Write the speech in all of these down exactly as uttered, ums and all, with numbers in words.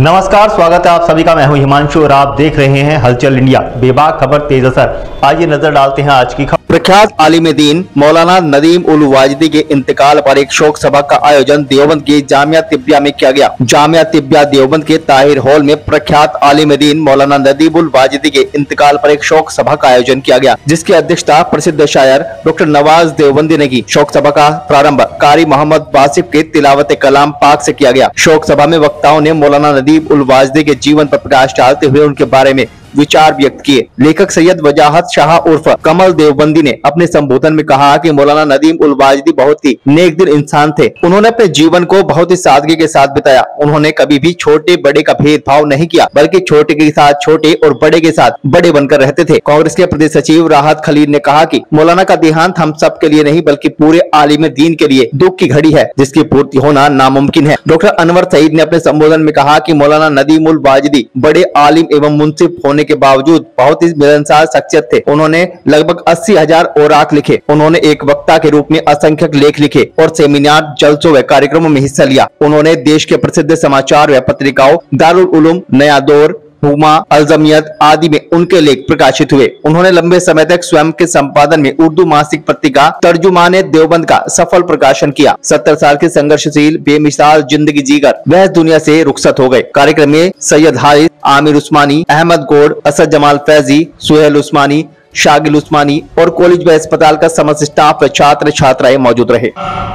नमस्कार, स्वागत है आप सभी का। मैं हूं हिमांशु और आप देख रहे हैं हलचल इंडिया। बेबाक खबर तेज असर। आइए नजर डालते हैं आज की खबर। प्रख्यात आलिम दीन मौलाना नदीम उल वाजिदी के इंतकाल पर एक शोक सभा का आयोजन देवबंद के जामिया तिब्बिया में किया गया। जामिया तिब्बिया देवबंद के ताहिर हॉल में प्रख्यात आलिम दीन मौलाना नदीम उल वाजिदी के इंतकाल पर एक शोक सभा का आयोजन किया गया, जिसकी अध्यक्षता प्रसिद्ध शायर डॉक्टर नवाज देवबंदी ने की। शोक सभा का प्रारंभ कारी मोहम्मद वासिफ के तिलावत कलाम पाक से किया गया। शोक सभा में वक्ताओं ने मौलाना नदीम उल वाजिदी के जीवन पर प्रकाश डालते हुए उनके बारे में विचार व्यक्त किए। लेखक सैयद वजाहत शाह उर्फ कमल देवबंदी ने अपने संबोधन में कहा कि मौलाना नदीम उल वाजिदी बहुत ही नेक दिल इंसान थे। उन्होंने अपने जीवन को बहुत ही सादगी के साथ बिताया। उन्होंने कभी भी छोटे बड़े का भेदभाव नहीं किया, बल्कि छोटे के साथ छोटे और बड़े के साथ बड़े बनकर रहते थे। कांग्रेस के प्रदेश सचिव राहत खलील ने कहा कि मौलाना का देहांत हम सब के लिए नहीं बल्कि पूरे आलिम दीन के लिए दुख की घड़ी है, जिसकी पूर्ति होना नामुमकिन है। डॉक्टर अनवर सईद ने अपने संबोधन में कहा कि मौलाना नदीम उल वाजिदी बड़े आलिम एवं मुंसिफ होने के बावजूद बहुत ही मिलनसार शख्सियत थे। उन्होंने लगभग अस्सी हजार औराक लिखे। उन्होंने एक वक्ता के रूप में असंख्यक लेख लिखे और सेमिनार, जलसों व कार्यक्रमों में हिस्सा लिया। उन्होंने देश के प्रसिद्ध समाचार व पत्रिकाओं दारुल उलूम, नया दौर, हुमा, अलजमियत आदि में उनके लेख प्रकाशित हुए। उन्होंने लंबे समय तक स्वयं के संपादन में उर्दू मासिक पत्रिका तर्जुमाने देवबंद का सफल प्रकाशन किया। सत्तर साल के संघर्षशील बेमिसाल जिंदगी जीकर वह दुनिया से रुखसत हो गए। कार्यक्रम में सैयद हारिस, आमिर उस्मानी, अहमद गोड, असद जमाल फैजी, सुहेल उस्मानी, शागिल उस्मानी और कॉलेज व अस्पताल का समस्त स्टाफ व छात्र छात्राएं मौजूद रहे।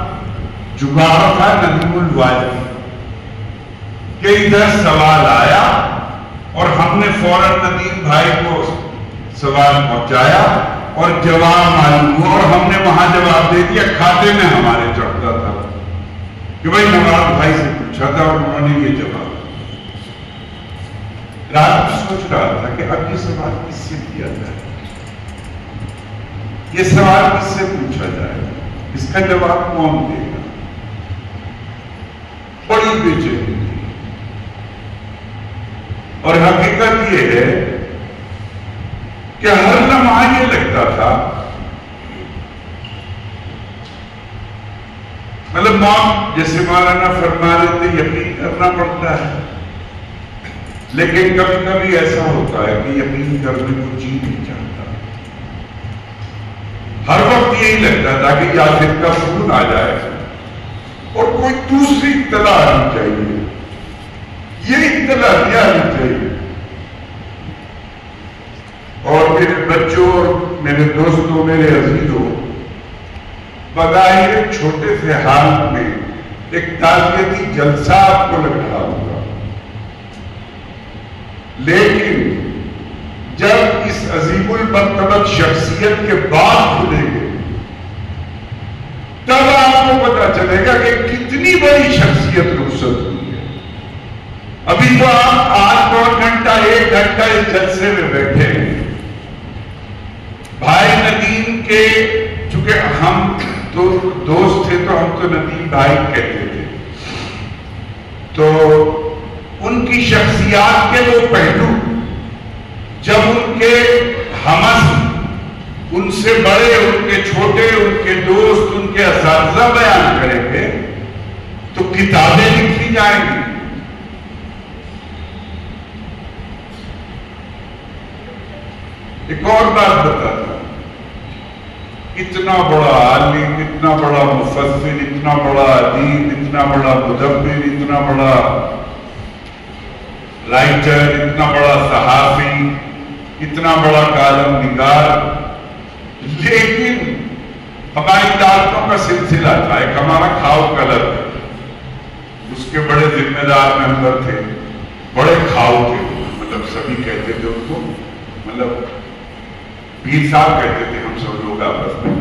इधर सवाल आया और हमने फौरन नदीम भाई को सवाल पहुंचाया और जवाब मालूम हुआ और हमने वहां जवाब दे दिया। खाते में हमारे चढ़ता था कि भाई नवाब भाई से पूछा था और उन्होंने ये जवाब। रात में सोच रहा था कि अब ये सवाल किससे किया जाए, ये सवाल किससे पूछा जाए, इसका जवाब कौन देगा। बड़ी बेचैनी थी और हकीकत ये है कि हर लम्हा ये लगता था, मतलब मौत जैसे मौलाना फरमा रहे थे यकीन करना पड़ता है, लेकिन कभी कभी ऐसा होता है कि यकीन करने को जी नहीं चाहता। हर वक्त यही लगता था कि यासिर का फोन आ जाए और कोई दूसरी इत्तला आनी चाहिए, ये इत्तला दिया नहीं चाहिए। और मेरे बच्चों और मेरे दोस्तों, मेरे अजीजों, बग़ैर एक छोटे से हाल में एक ताज़ियती जलसा आपको लग रहा होगा, लेकिन जब इस अजीमुल मर्तबत शख्सियत के बाद खुलेंगे तब आपको पता चलेगा कि कितनी बड़ी शख्सियत रुखसत हुई। अभी तो आप आठ नौ घंटा एक घंटा इस जलसे में बैठे हैं। भाई नदीम के, चूंकि हम तो दोस्त थे तो हम तो नदीम भाई कहते थे, तो उनकी शख्सियत के वो पहलू जब उनके हमस, उनसे बड़े, उनके छोटे, उनके दोस्त, उनके असातिज़ा बयान करेंगे तो किताबें लिखी जाएंगी। एक और बात बताता, इतना बड़ा आलिम, इतना बड़ा मुफस्सिर, इतना बड़ा अदीब, इतना बड़ा मुदब्बिर, इतना बड़ा राइटर, इतना बड़ा सहाफ़ी, इतना बड़ा कालम निगार, लेकिन हमारी ताकतों का सिलसिला था। एक हमारा खाओ कलर, उसके बड़े जिम्मेदार मेंबर थे, बड़े खाओ थे, मतलब सभी कहते थे उनको, मतलब पीर साहब कहते थे हम सब लोग आपस में।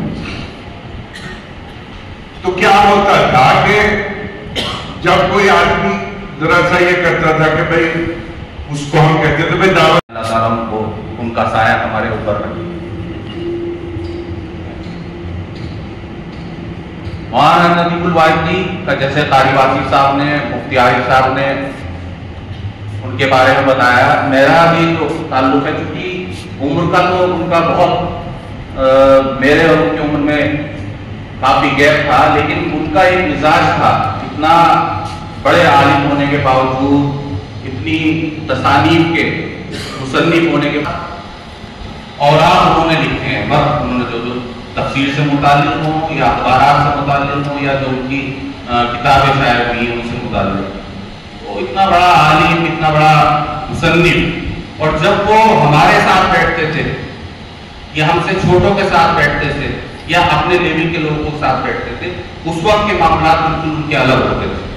तो क्या होता था कि जब कोई आदमी जरा सा ये करता था कि भाई, उसको हम कहते थे भाई दावत, अल्लाह ताला को उनका साया हमारे ऊपर रखे। मौलाना नदीम उल वाजिदी का जैसे कारी वासिफ साहब ने, मुफ्ती आरिफ साहब ने उनके बारे में बताया, मेरा भी जो ताल्लुक है, चूंकि उम्र का तो उनका बहुत आ, मेरे और उनकी उम्र में काफी गैप था, लेकिन उनका एक मिजाज था, इतना बड़े आलिम होने के बावजूद, इतने इतनी तसानीफ के मुसन्निफ होने के बाद और आप उन्होंने लिखे हैं, बस उन्होंने जो जो तफसीर से मुताल्लिक़ हो या अखबारात से मुताल्लिक़ हो या जो उनकी किताबें शायर हुई हैं उनसे मुताल्लिक़, तो इतना बड़ा आलिम, इतना बड़ा मुसन्निफ, और जब वो हमारे साथ बैठते थे या हमसे छोटों के साथ बैठते थे या अपने लेवल के लोगों के साथ बैठते थे, उस वक्त के मामला बिल्कुल उनके अलग होते थे।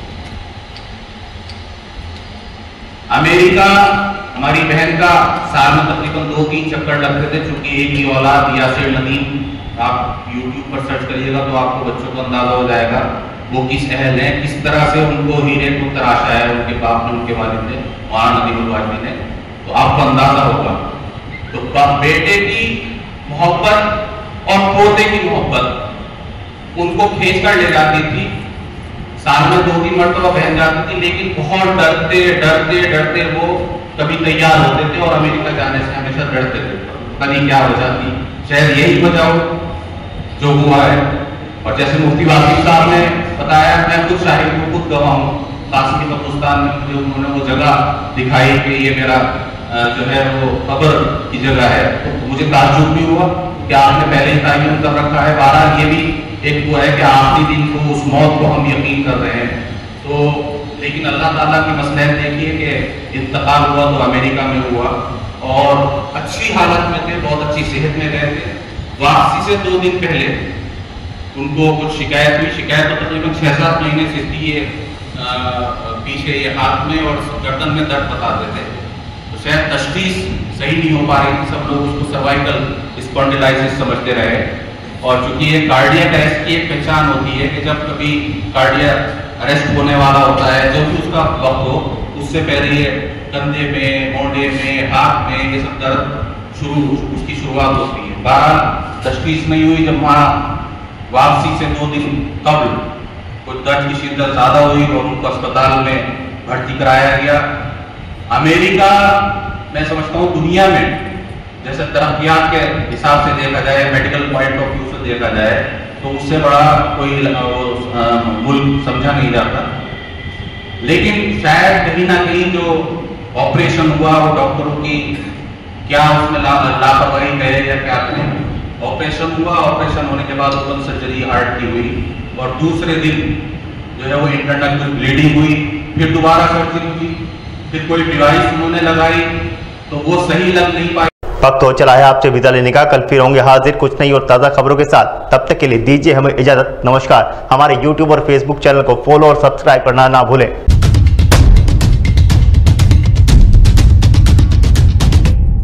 अमेरिका हमारी बहन का साल में तकरीबन दो तीन चक्कर लगते थे, चूंकि एक ही औलाद यासिर नदीम, आप यूट्यूब पर सर्च करिएगा तो आपको बच्चों को अंदाजा हो जाएगा वो किस अहल हैं, किस तरह से उनको हीरे को तराशा है उनके बाप ने, उनके वालिद ने, मौलाना नदीम उल वाजिदी ने, तो आपको अंदाजा होगा। तो बेटे की मोहब्बत और पोते की मोहब्बत उनको खींच कर ले जाती थी। साल में दो तीन मरतबा बहन जाती थी, लेकिन बहुत डरते डरते डरते वो कभी तैयार होते थे और अमेरिका जाने से हमेशा डरते थे। पता नहीं क्या वजह थी, शायद यही वजह हो जो हुआ है। और जैसे मुफ्ती वासिफ साहब ने बताया, मैं खुद शाहिद को खुद गवाह हूँ, कासिमी कब्रिस्तान में जो उन्होंने वो जगह दिखाई कि ये मेरा जो है वो कब्र की जगह है, तो मुझे ताज्जुब भी हुआ कि आपने पहले ही तायन कर रखा है। बहरहाल ये भी एक वो है कि आखिरी दिन को, उस मौत को हम यकीन कर रहे हैं। तो लेकिन अल्लाह ताला की मसलहत देखिए कि इंतकाल हुआ तो अमेरिका में हुआ और अच्छी हालत में थे, बहुत अच्छी सेहत में गए थे। वापसी से दो दिन पहले उनको कुछ शिकायत हुई, शिकायत तो तकरीबन छः सात महीने से थी, ये पीछे ये हाथ में और गर्दन में दर्द बताते थे, तो शायद तशखीस सही नहीं हो पा रही थी, सब लोग उसको सर्वाइकल स्पॉन्डिलाइसिस समझते रहे। और चूंकि ये कार्डियक अरेस्ट की एक पहचान होती है कि जब कभी कार्डियक अरेस्ट होने वाला होता है, जो भी उसका वक्त हो, उससे पहले ये कंधे में, मोढे में, हाथ में ये सब दर्द शुरू उसकी शुरुआत होती है। बहरहाल तशखीस नहीं हुई, जब वहाँ वापसी से दो दिन कबल कुछ दर्द की शिद्दत ज़्यादा हुई और उनको अस्पताल में भर्ती कराया गया। अमेरिका मैं समझता हूँ दुनिया में जैसे तरक्कियात के हिसाब से देखा जाए, मेडिकल पॉइंट ऑफ व्यू से देखा जाए, तो उससे बड़ा कोई मुल्क समझा नहीं जाता। लेकिन शायद कहीं ना कहीं जो ऑपरेशन हुआ वो डॉक्टरों की क्या उसमें लापरवाही कहे या क्या करें, ऑपरेशन हुआ, ऑपरेशन होने के बाद ओपन सर्जरी हार्ट की हुई और दूसरे दिन जो है वो इंटरनल कुछ ब्लीडिंग हुई, फिर दोबारा सर्जरी हुई, फिर कोई डिवाइस उन्होंने लगाई तो वो सही लग नहीं पाई। वक्त हो चला है आपसे विदा लेने का, कल फिर होंगे हाजिर कुछ नई और ताज़ा खबरों के साथ। तब तक के लिए दीजिए हमें इजाजत, नमस्कार। हमारे यूट्यूब और फेसबुक चैनल को फॉलो और सब्सक्राइब करना ना भूलें।